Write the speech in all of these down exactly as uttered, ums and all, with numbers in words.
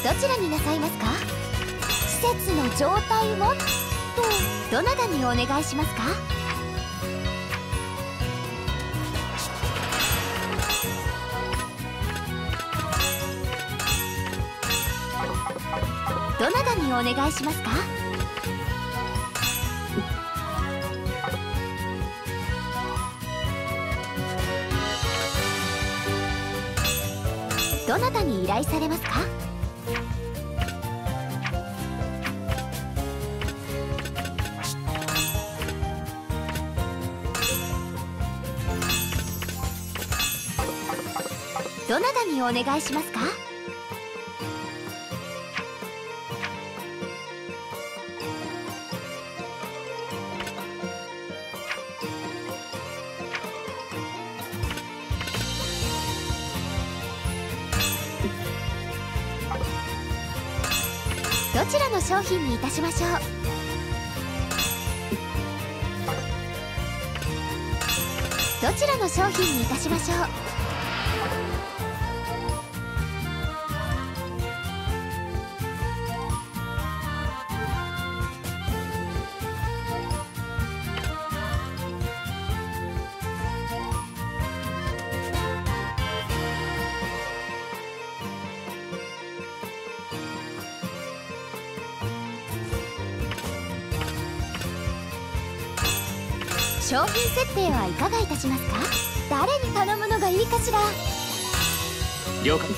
どちらになさいますか？施設の状態をとどなたにお願いしますか？どなたにお願いしますか？どなたに依頼されますか？どなたにお願いしますか？どちらの商品にいたしましょう。どちらの商品にいたしましょう。商品設定はいかがいたしますか？誰に頼むのがいいかしら。 了解。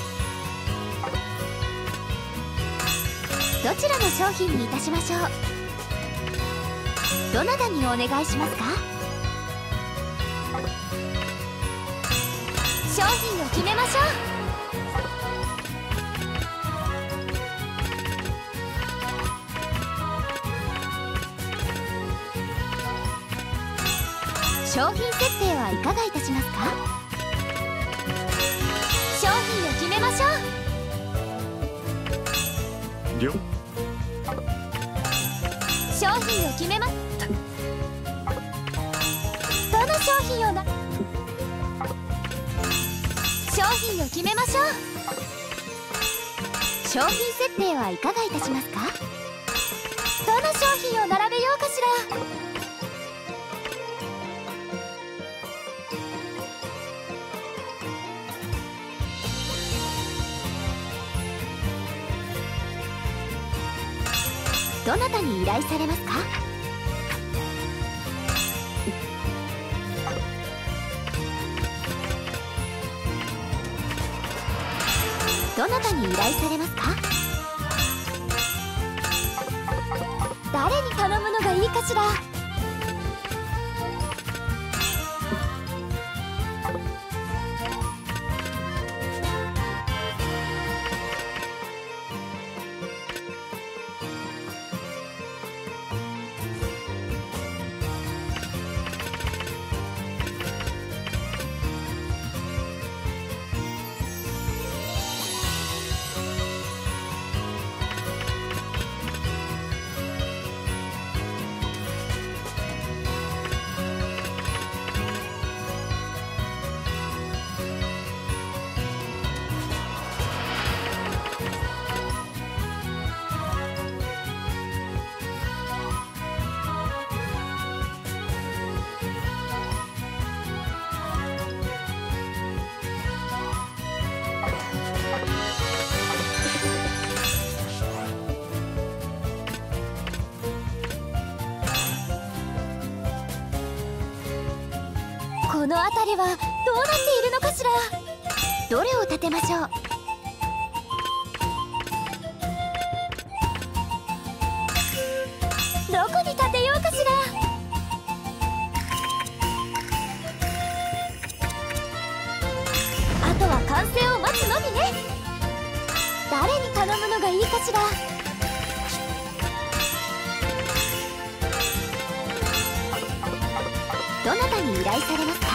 どちらの商品にいたしましょう。どなたにお願いしますか？商品を決めましょう。商品設定はいかがいたしますか？商品を決めましょう。 了。 商品を決めま。どの商品をな。商品を決めましょう。商品設定はいかがいたしますか？どの商品を並べようかしら。どなたに依頼されますか？どなたに依頼されますか？誰に頼むのがいいかしら。この辺りはどうなっているのかしら。どれを立てましょう。どこに立てようかしら。あとは完成を待つのみね。誰に頼むのがいいかしら。どなたに依頼されますか？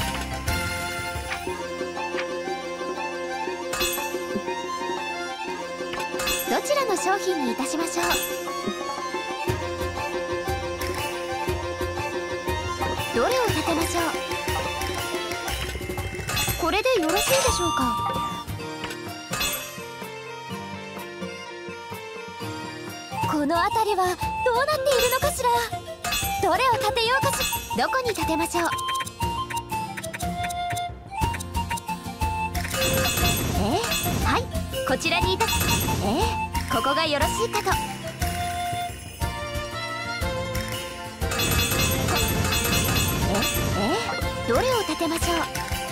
どちらの商品にいたしましょう。どれを立てましょう。これでよろしいでしょうか。 この辺りはどうなっているのかしら。どれを建てようかしどこに建てましょう。えー、はい、こちらにいた。えー、ここがよろしいかと。え、えー、どれを建てましょう。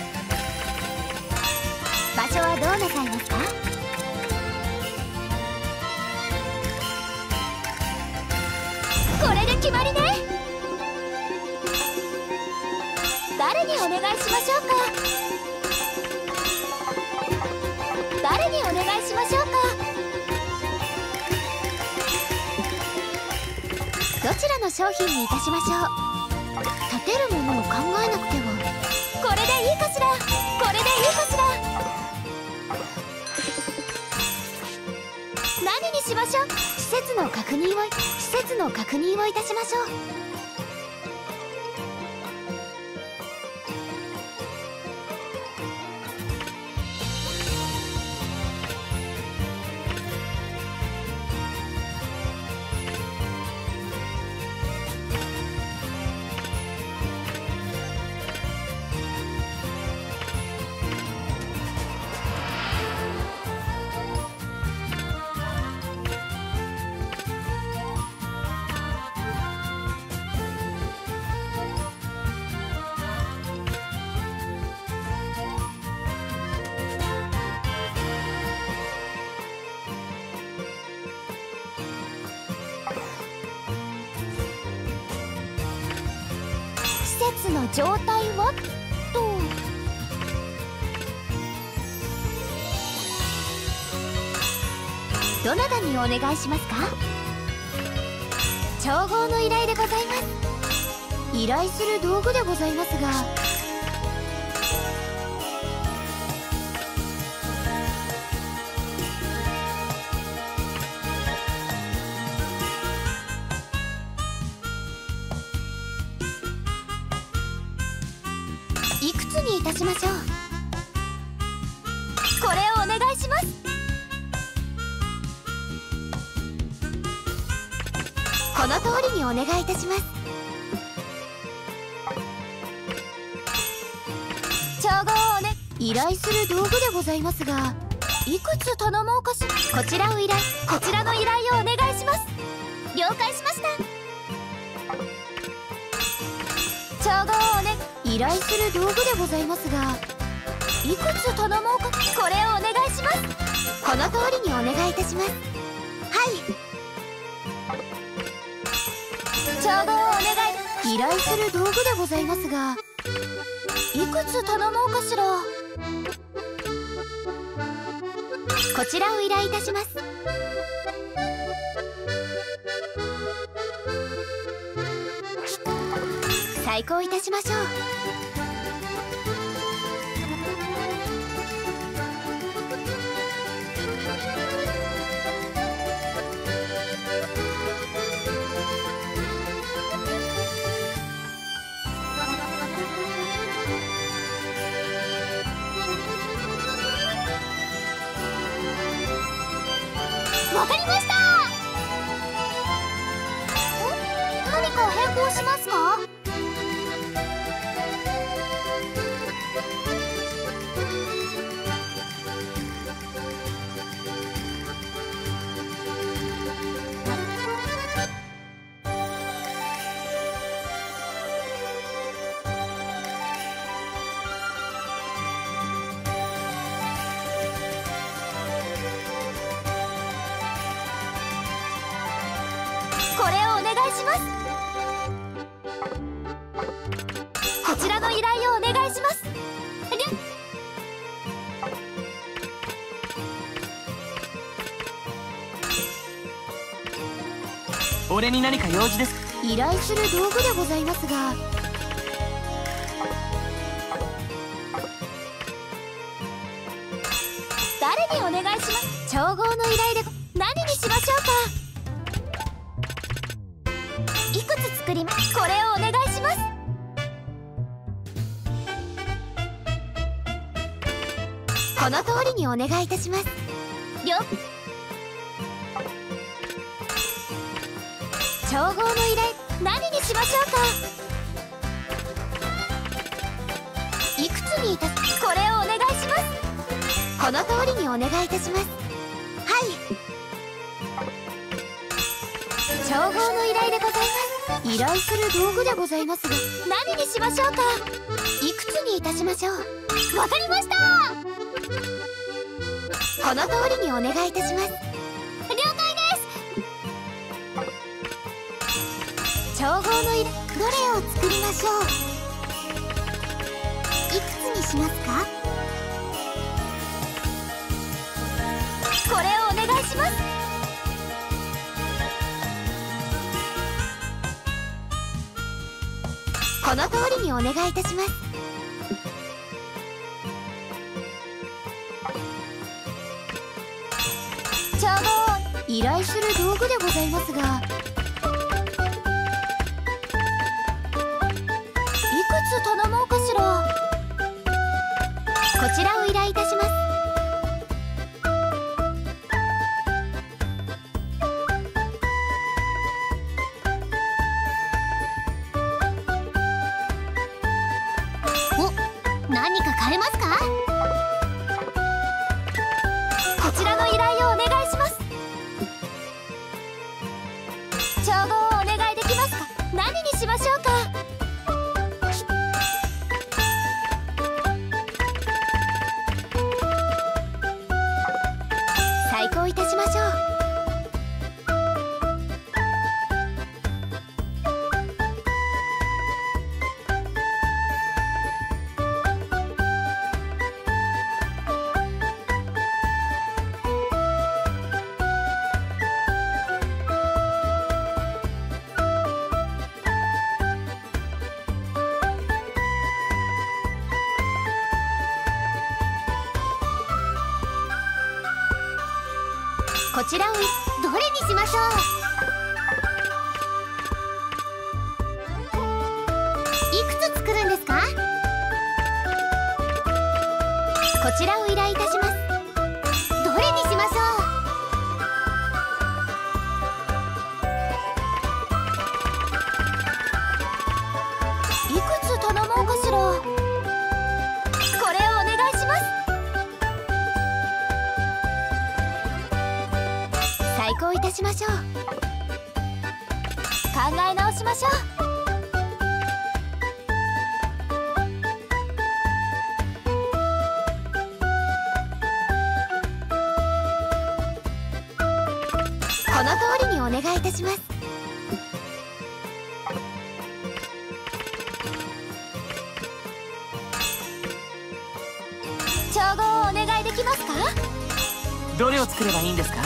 場所はどうなさいますか。これで決まりね。誰にお願いしましょうか。誰にお願いしましょうか。どちらの商品にいたしましょう。建てるものを考えなくては。これでいいかしら。これでいいかしら。何にしましょう。施設の確認を施設の確認をいたしましょう。施設の状態はと。どなたにお願いしますか。調合の依頼でございます。依頼する道具でございますが。いくつにいたしましょう。これをお願いします。この通りにお願いいたします。調合をね依頼する道具でございますが、いくつ頼もうかし。こちらを依頼こちらの依頼をお願いします。了解しました。調合をね依頼する道具でございますが、いくつ頼もうか。これをお願いします。この通りにお願いいたします。はい、調合をお願い依頼する道具でございますが、いくつ頼もうかしら。こちらを依頼いたします。再考いたしましょう。わかりました。何か変更しますか。これをお願いします。こちらの依頼をお願いします。 俺に何か用事ですか。 依頼する道具でございますが、誰にお願いします。調合の依頼で何にしましょうか。いくつ作ります。これをお願いします。この通りにお願いいたします。了調合の依頼何にしましょうか。いくつにいたすこれをお願いします。この通りにお願いいたします。はい、調合の依頼でございます。依頼する道具でございますが何にしましょうか。いくつにいたしましょう。わかりました。この通りにお願いいたします。了解です。調合の依頼どれを作りましょう。いくつにしますか。これをお願いします。この通りにお願いいたします。調合依頼する道具でございますがいくつ頼もうかしら。こちらを依頼いたします。何か買えますか。こちらの依頼をお願いします。調合をお願いできますか。何にしましょうか。再考いたしましょう。こちらをどれにしましょう。いくつ作るんですか。こちらを依頼いたします。どれにしましょう。いくつ頼もうかしら。これをお願いします。再考いたしましょう。考え直しましょう。この通りにお願いいたします。調合をお願いできますか。 どれを作ればいいんですか。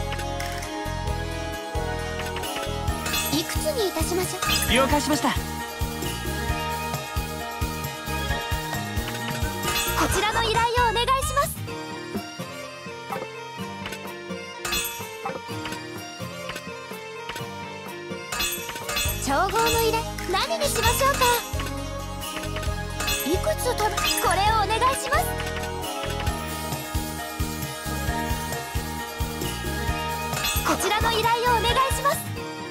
いくつにいたしましょう。 了解しました。 こちらの依頼をお願いします。調合の依頼何にしましょうか。いくつとこれをお願いします。こちらの依頼をお願いします。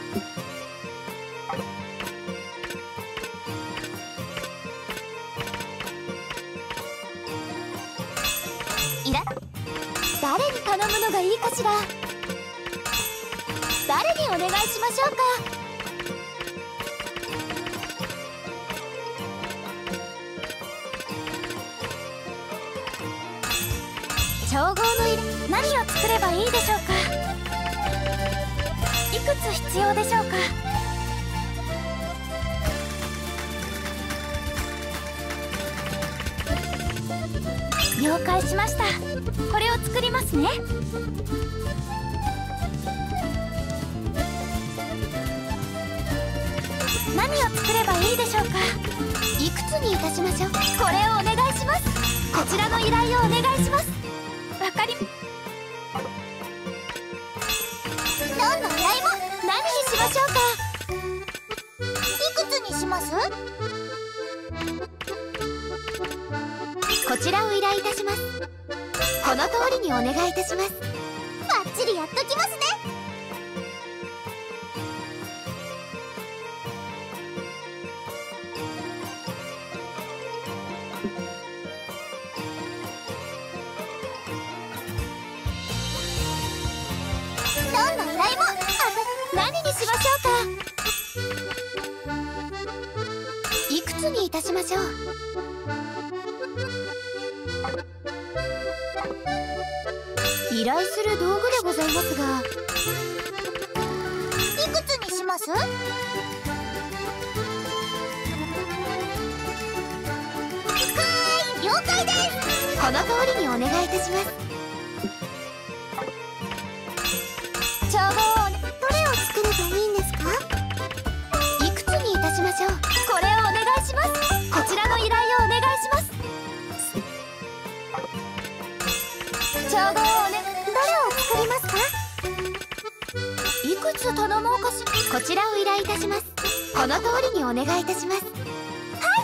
いら誰に頼むのがいいかしら。誰にお願いしましょうか。調合の依頼何を作ればいいでしょうか。いくつ必要でしょうか。了解しました。これを作りますね。何を作ればいいでしょうか。いくつにいたしましょう。これをお願いします。こちらの依頼をお願いします。わかりどんな依頼も何にしましょうか。いくつにします。こちらを依頼いたします。この通りにお願いいたします。バッチリやっときますね。 たしましょう。依頼する道具でございますが、いくつにします？はい、了解です。この通りにお願いいたします。調合をどれを作ればいいんですか？いくつにいたしましょう。これをお願いします。こちらの依頼をお願いします。調合をね、どれを作りますか？いくつ頼もうかし。こちらを依頼いたします。この通りにお願いいたします。はい。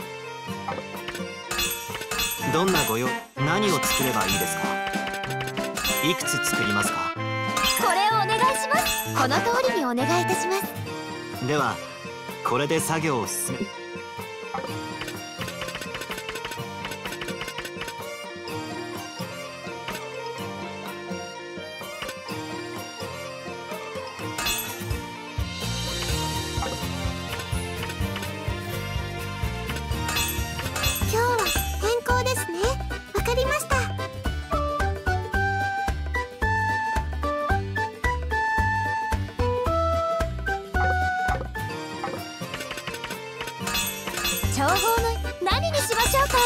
どんなご用、何を作ればいいですか？いくつ作りますか？ これをお願いします。この通りにお願いいたします。 ではこれで作業を進め。 今日は変更ですね。わかりました。調合の何にしましょうか？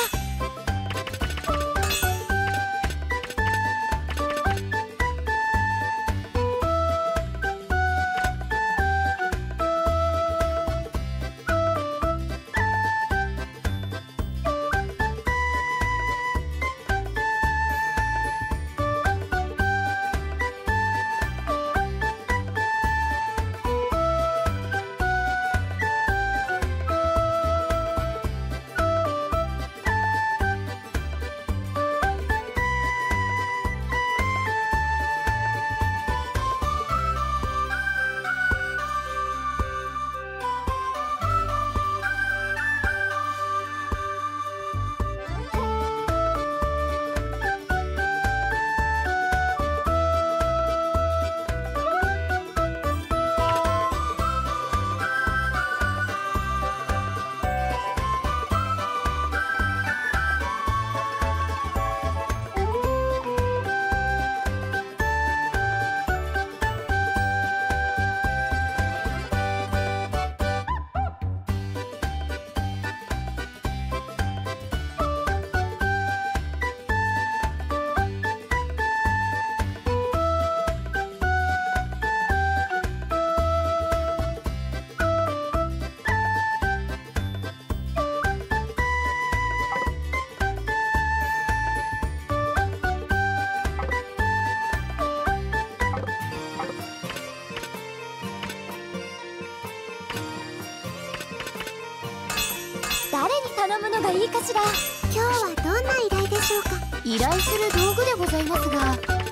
誰に頼むのがいいかしら。今日はどんな依頼でしょうか？依頼する道具でございますが、いくつ作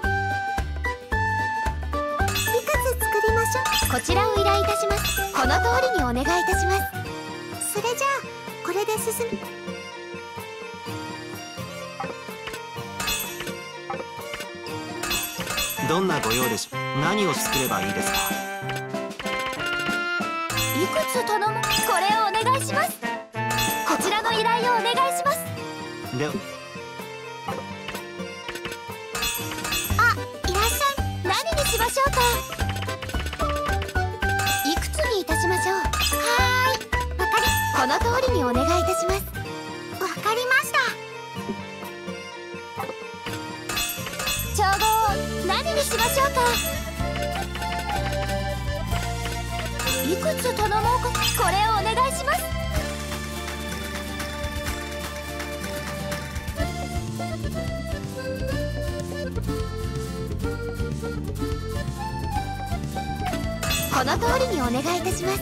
りましょう。こちらを依頼いたします。この通りにお願いいたします。それじゃあこれで進み。 どんなご用でしょう？何を作ればいいですか？ いくつ頼む？これをお願いします。こちらの依頼をお願いします。 ではあ、いらっしゃい。何にしましょうか？いくつにいたしましょう。はーい、わかり。この通りにお願いいたします。わかりました。調合何にしましょうか？いくつ頼もうか。これをお願いします。この通りにお願いいたします。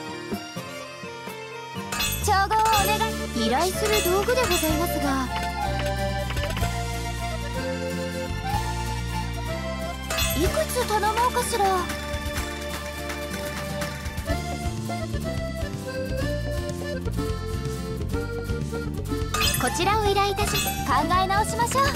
調合をお願い。依頼する道具でございますが、いくつ頼もうかしら。こちらを依頼いたし、考え直しましょう。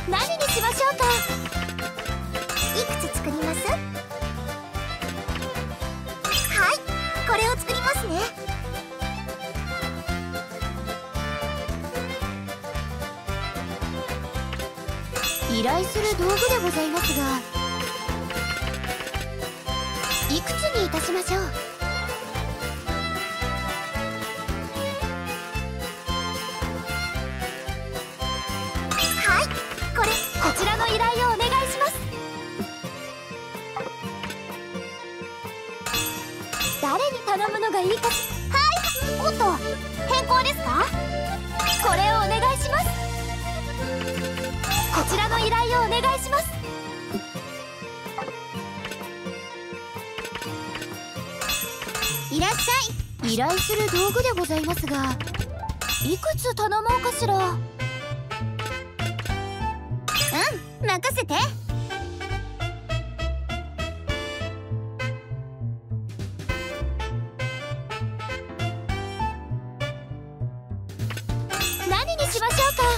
何にしましょうか。いくつ作ります？はい、これを作りますね。依頼する道具でございますが、いくつにいたしましょう。はい、これこちらの依頼をお願いします。誰に頼むのがいいかし。はい、おっと、変更ですか？これをお願いします。こちらの依頼をお願いします。いらっしゃい。依頼する道具でございますが、いくつ頼もうかしら。うん、任せて。何にしましょうか。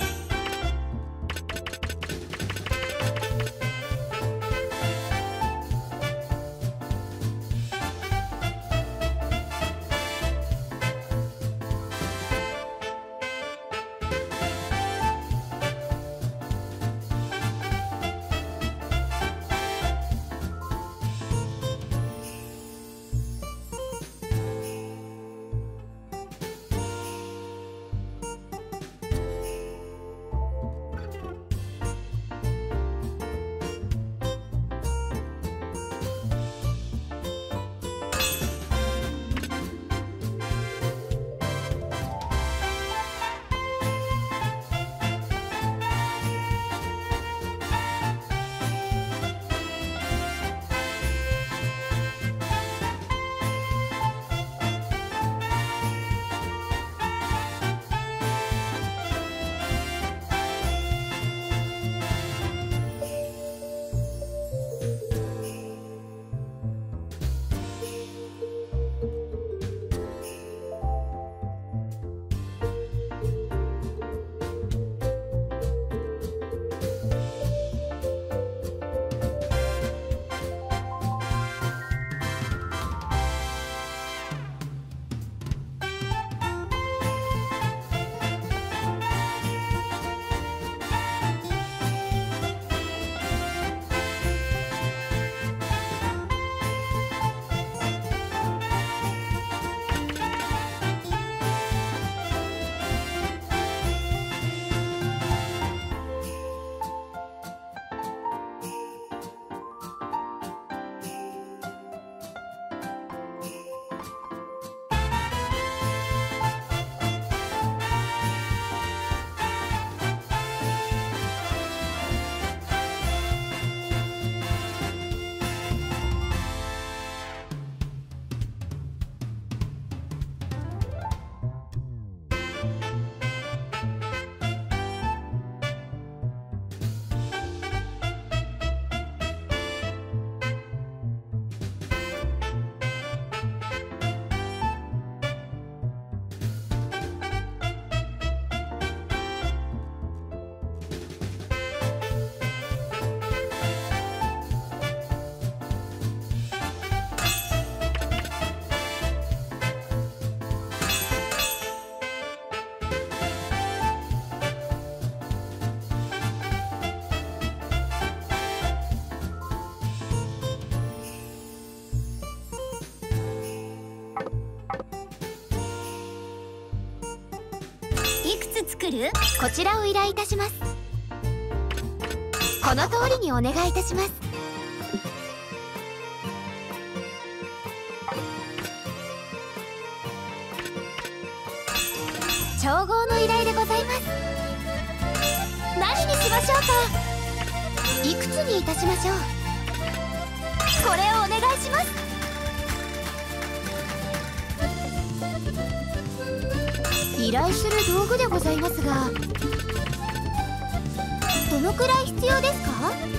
作る？こちらを依頼いたします。この通りにお願いいたします。調合の依頼でございます。何にしましょうか。いくつにいたしましょう。これをお願いします。依頼する道具でございますが、どのくらい必要ですか？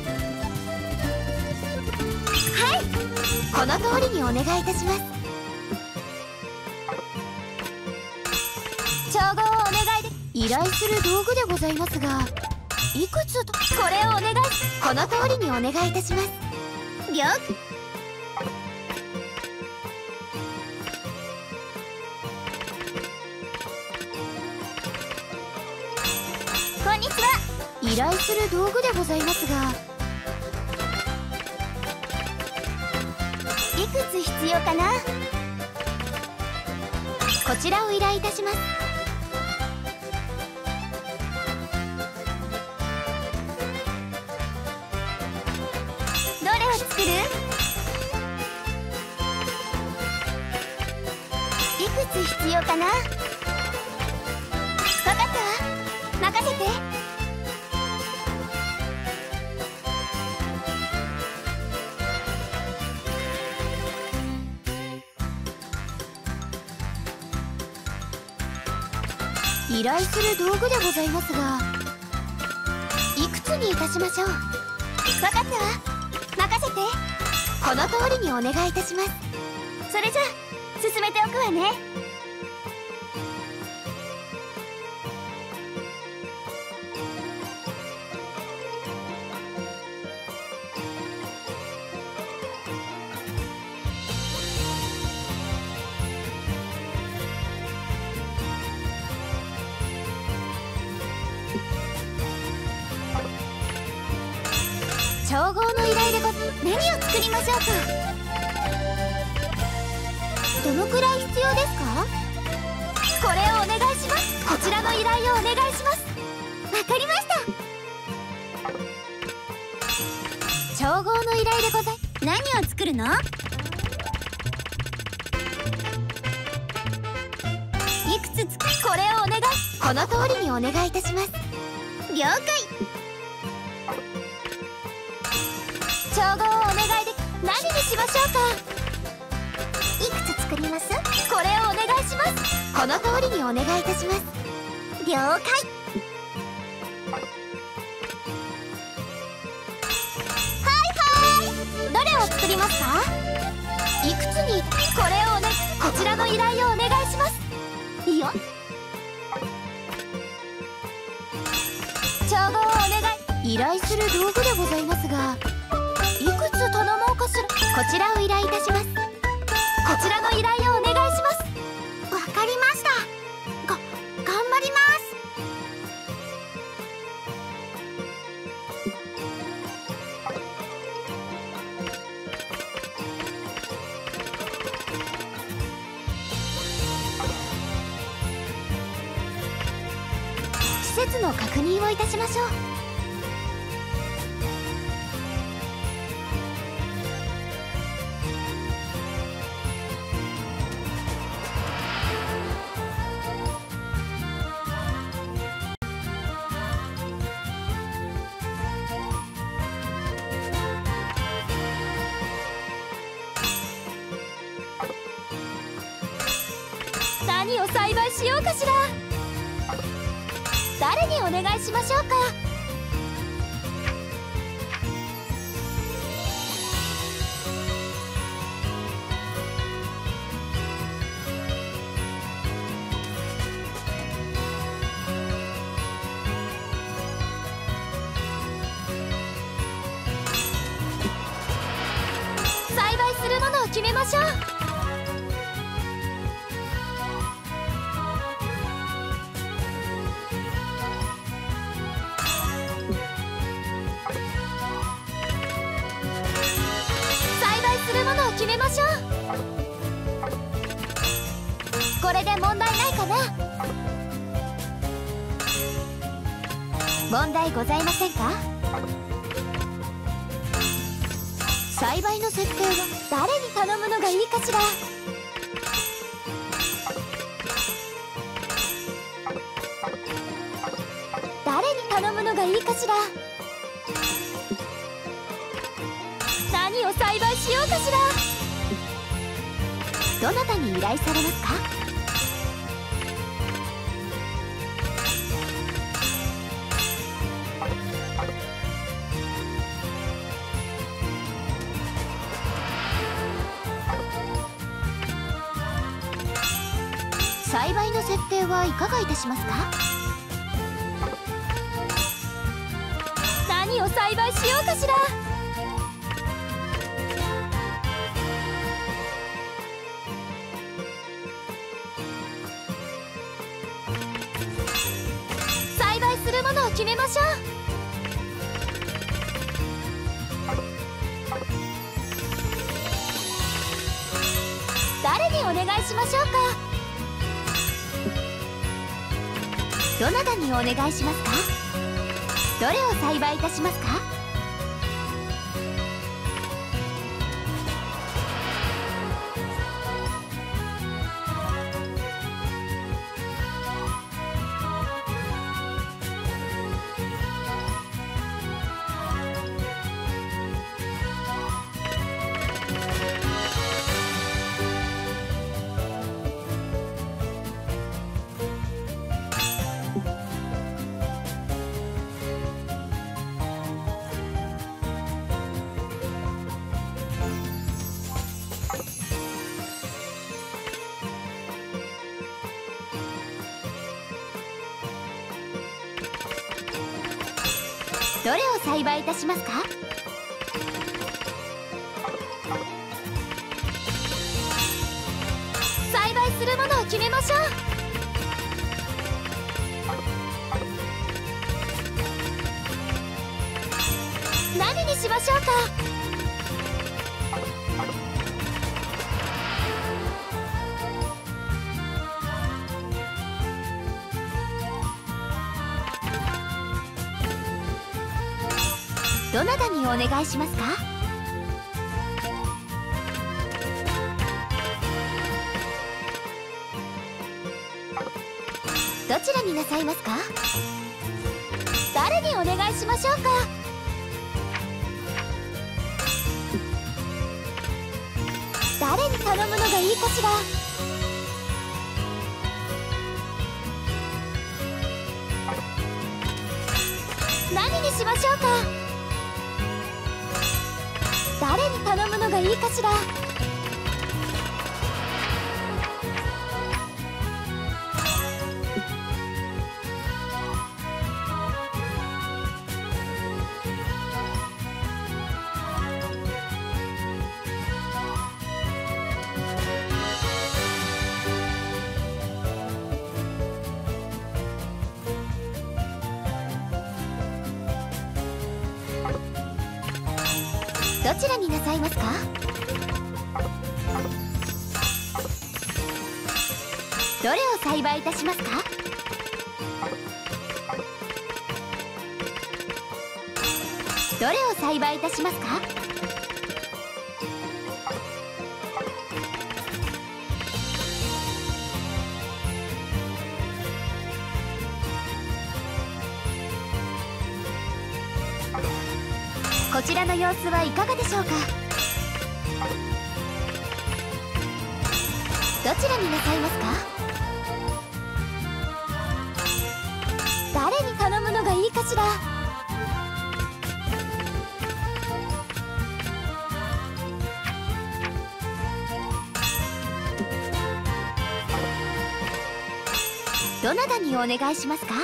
はい、この通りにお願いいたします。調合をお願いで。依頼する道具でございますが、 いくつとこれをお願い。この通りにお願いいたします。了解。こんにちは。依頼する道具でございますが、いくつ必要かな。こちらを依頼いたします。どれを作る？いくつ必要かな。分かったわ、任せて。依頼する道具でございますが、いくつにいたしましょう。分かったわ、任せて。この通りにお願いいたします。それじゃあ進めておくわね。調合の依頼でご何を作りましょうか。どのくらい必要ですか。これをお願いします。こちらの依頼をお願いします。わかりました。調合の依頼でござい。何を作るの。いくつつこれをお願い。この通りにお願いいたします。了解。調合をお願いで何にしましょうか。いくつ作ります。これをお願いします。この通りにお願いいたします。了解。はいはい、どれを作りますか。いくつにこれをおねこちらの依頼をお願いします。いいよ。調合をお願い。依頼する道具でございますが、いくつ頼もうかしら。こちらを依頼いたします。こちらの依頼をお願いします。わかりました。が頑張ります。施設の確認をいたしましょう。何を栽培しようかしら。誰にお願いしましょうか。栽培するものを決めましょう。決めましょう。これで問題ないかな。問題ございませんか。栽培の設定は誰に頼むのがいいかしら。誰に頼むのがいいかしら。何を栽培しようかしら。どなたに依頼されますか。栽培の設定はいかがいたしますか。 栽培しようかしら。栽培するものを決めましょう。誰にお願いしましょうか。どなたにお願いしますか。どれを栽培いたしますか。どれを栽培いたしますか。栽培するものを決めましょう。何にしましょうか。どなたにお願いしますか。どちらになさいますか。誰にお願いしましょうか。誰に頼むのがいいかしら。何にしましょうか。誰に頼むのがいいかしら。どちらになさいますか。どれを栽培いたしますか。どれを栽培いたしますか。こちらの様子はいかがでしょうか。どちらになさいますか。誰に頼むのがいいかしら。どなたにお願いしますか。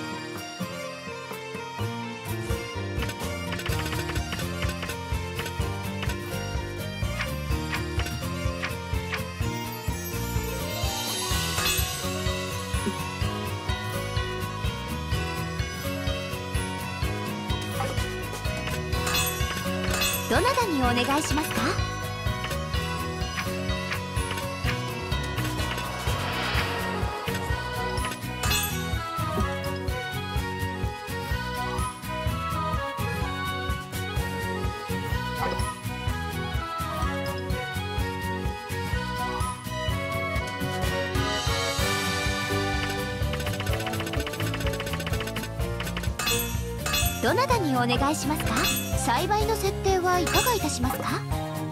どなたにお願いしますか。どなたにお願いしますか。栽培の設定はいかがいたしますか。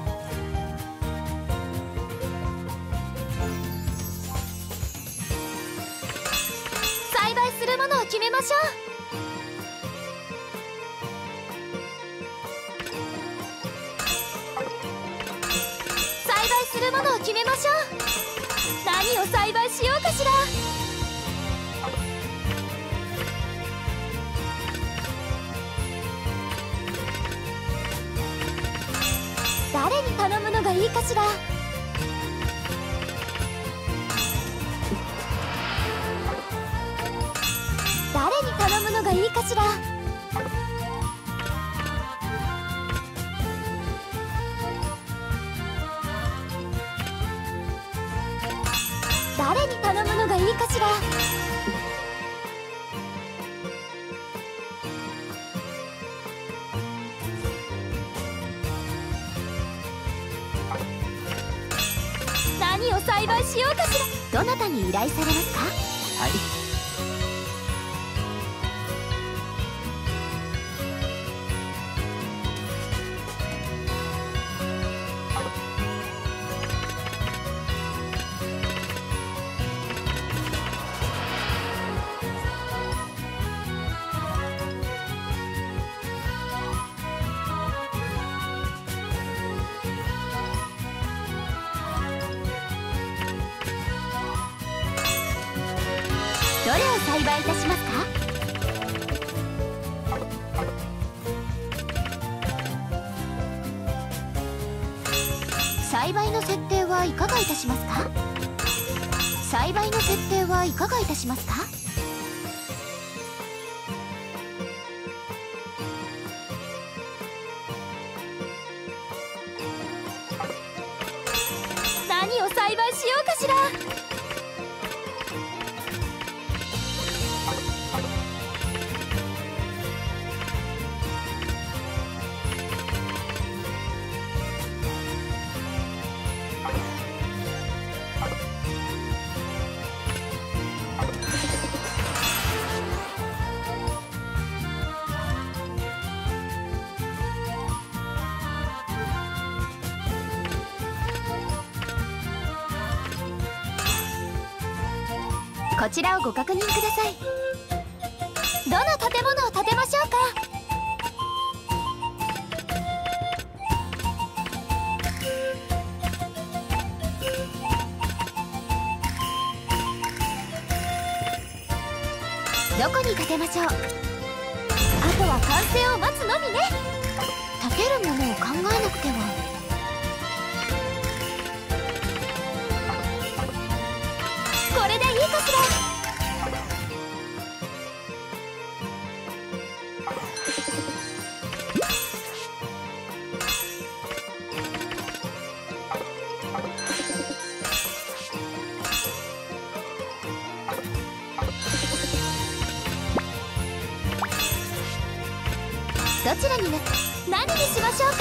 栽培するものを決めましょう。栽培するものを決めましょう。何を栽培しようかしら。 誰に頼むのがいいかしら。誰に頼むのがいいかしら。誰に頼むのがいいかしら。何を栽培しようかしら。どなたに依頼されますか。 はい。 どれを栽培いたしますか。栽培の設定はいかがいたしますか。栽培の設定はいかがいたしますか。何を栽培しようかしら。こちらをご確認ください。どの建物を建てましょうか。どこに建てましょう。あとは完成を待つのみね。建てるものを考えなくては。これでいいかしら。どちらにな何にしましょうか。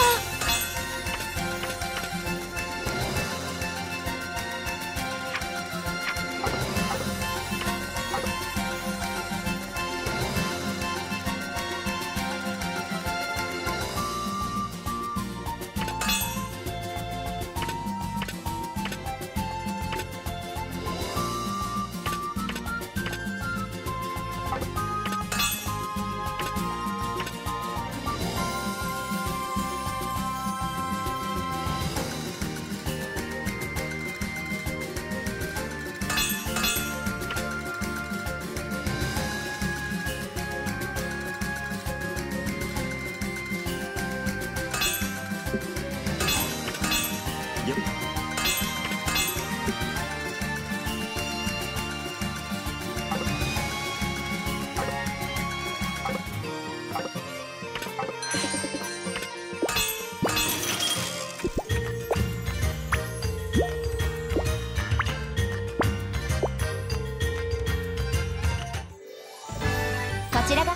こちらが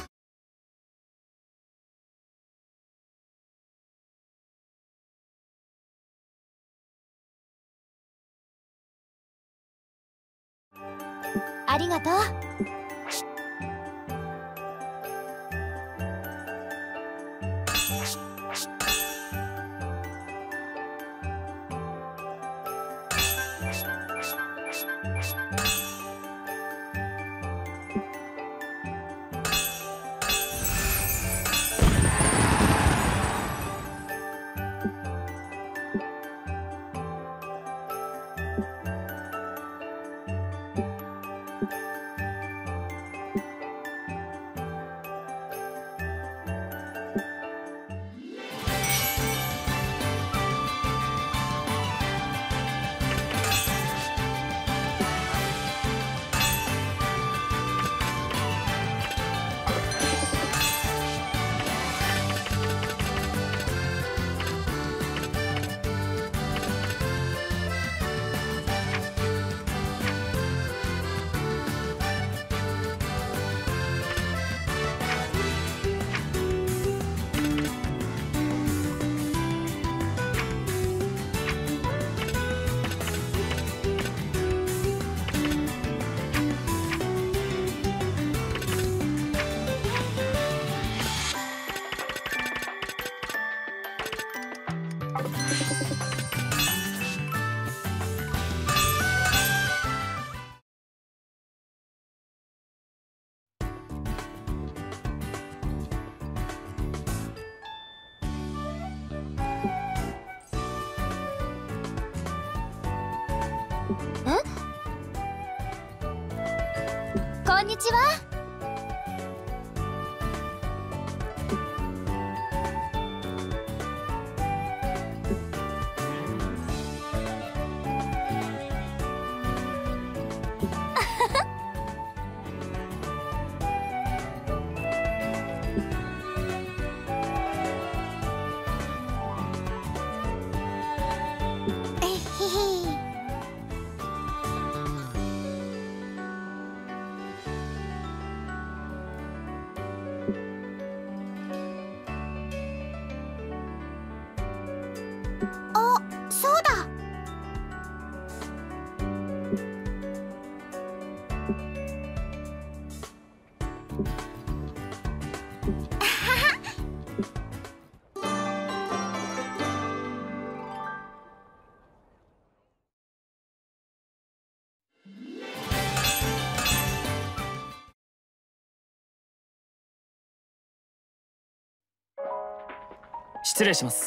ありがとう。 こんにちは。 失礼します。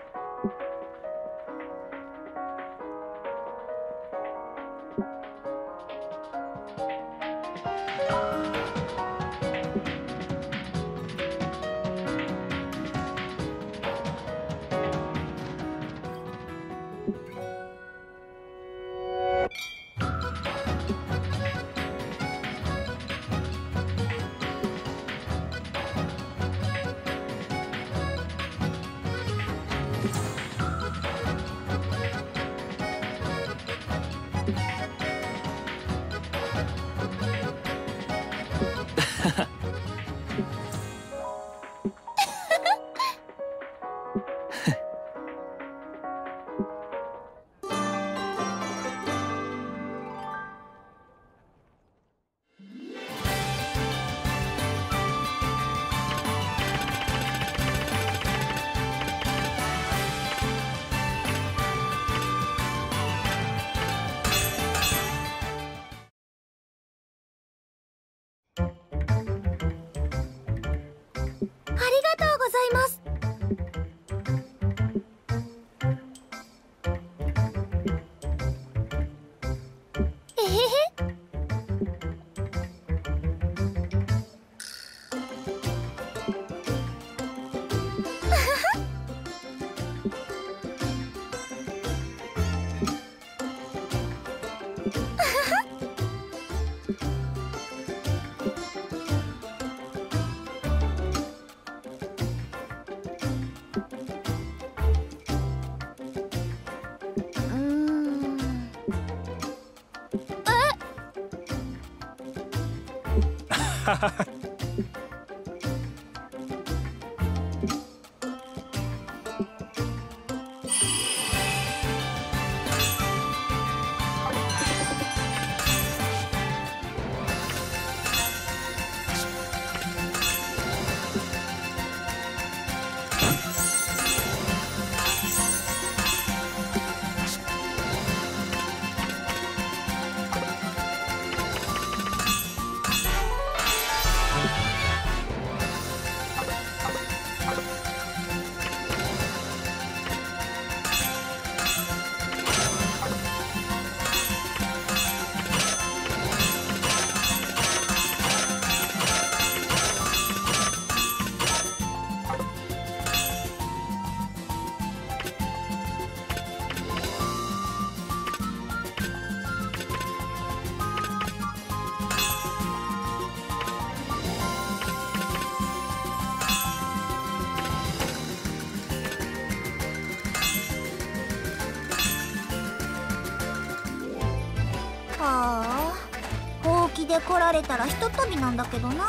で来られたらひとたびなんだけどな。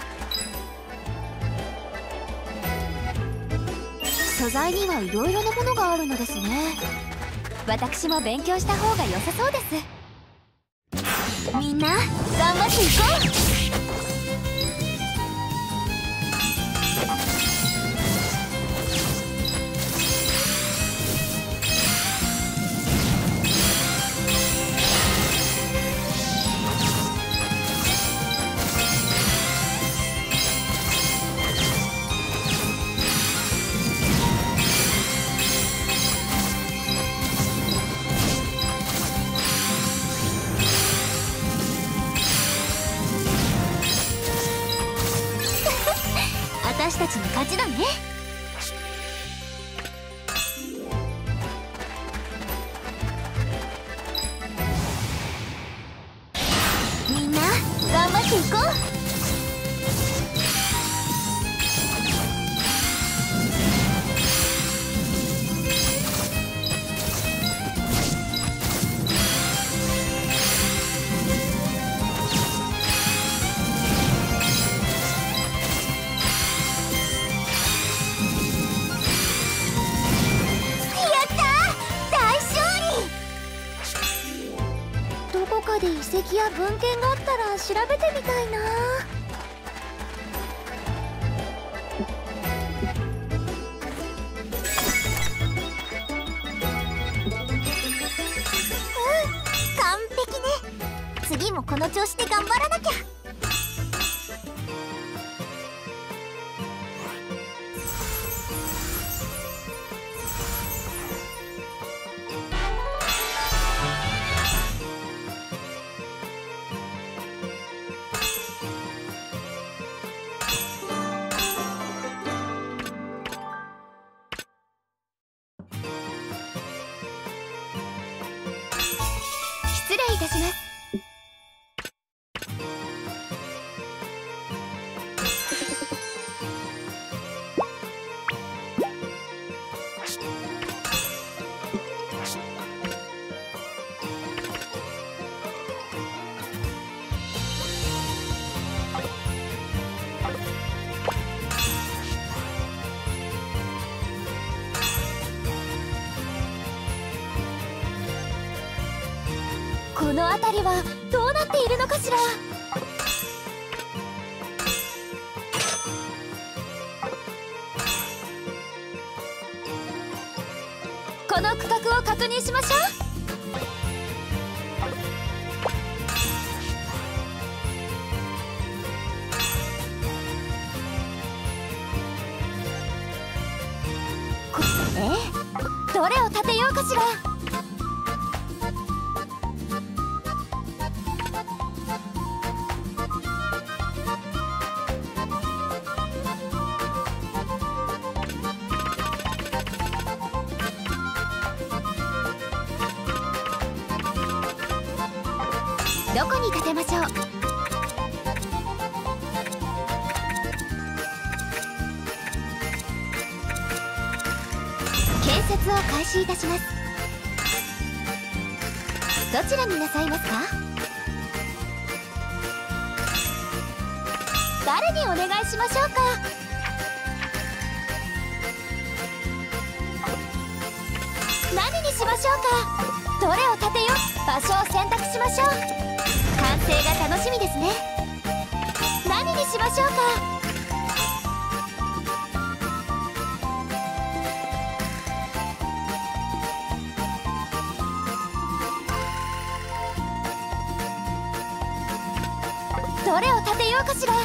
素材にはいろいろなものがあるのですね。私も勉強した方が良さそうです。みんな頑張っていこう。 ちだね。みんな頑張っていこう。で遺跡や文献があったら調べてみたいな。うん、完璧ね。次もこの調子で頑張らなきゃ。失礼いたします。この辺りはどうなっているのかしら。この区画を確認しましょう。えどれを建てようかしら。どこに建てましょう。建設を開始いたします。どちらになさいますか。誰にお願いしましょうか。何にしましょうか。どれを建てよう。場所を選択しましょう。完成が楽しみですね。何にしましょうか。どれを建てようかしら。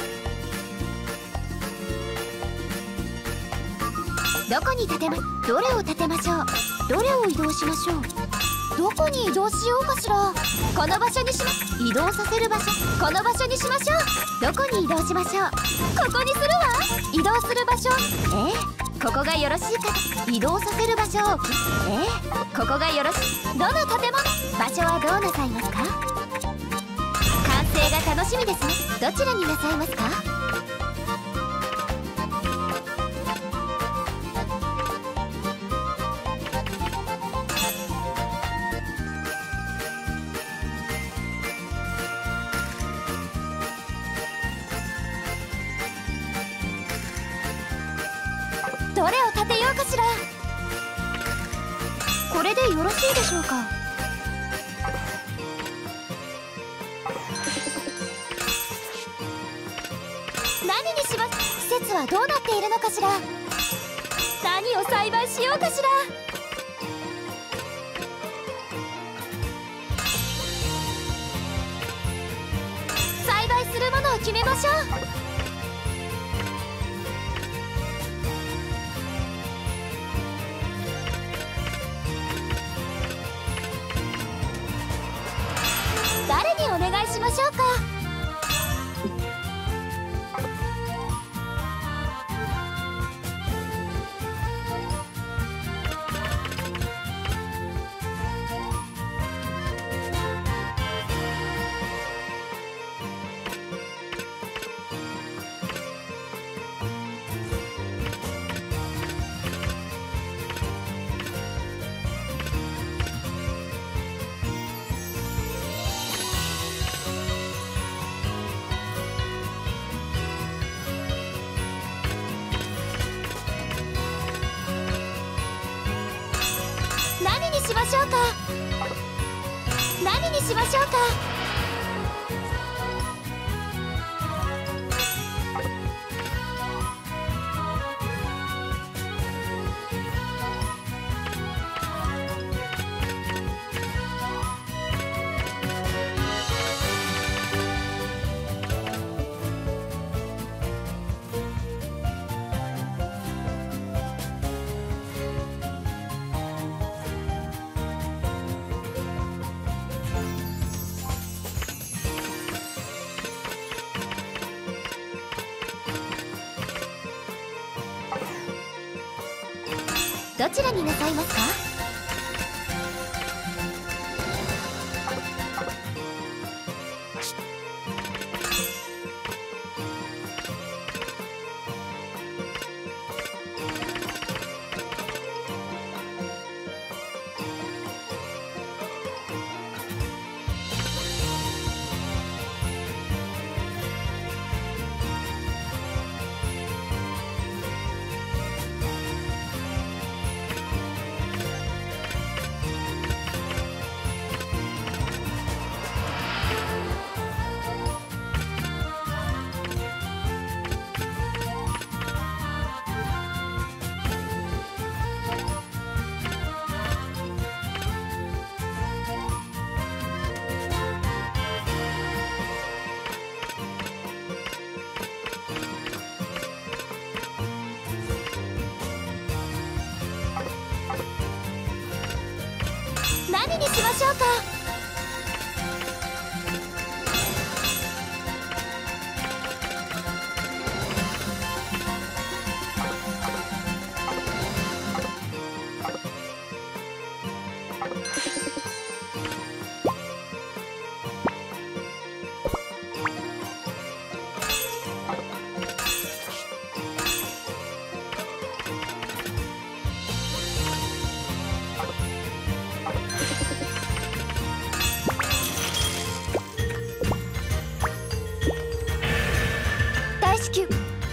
どこに建てまどれを建てましょう。どれを移動しましょう。どこに移動しようかしら。この場所にします。移動させる場所この場所にしましょう。どこに移動しましょう。ここにするわ。移動する場所ええここがよろしいか。移動させる場所をええここがよろしい。どの建物場所はどうなさいますか。完成が楽しみですね。どちらになさいますか。どれを建てようかしら。これでよろしいでしょうか。何にします。施設はどうなっているのかしら。何を栽培しようかしら。栽培するものを決めましょう。誰にお願いしましょうか。 何にしましょうか。何にしましょうか。どちらになさいますか。何にしましょうか。大至急。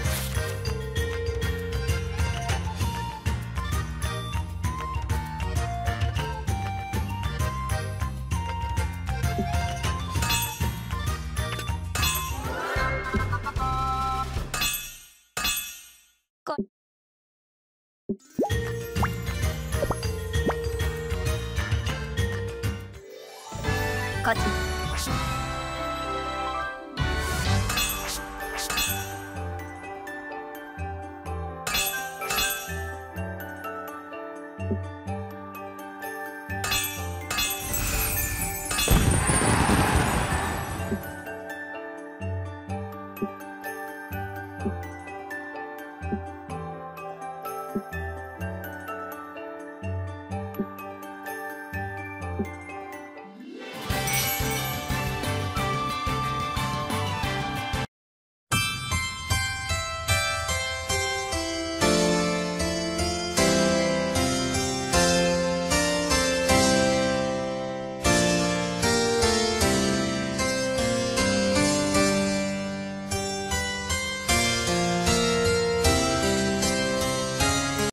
ここっち。